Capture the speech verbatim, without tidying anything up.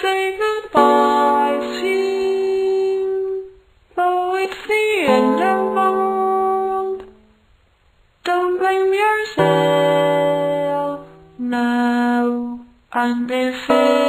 say goodbye soon, though it's the end of the world. Don't blame yourself now, and if it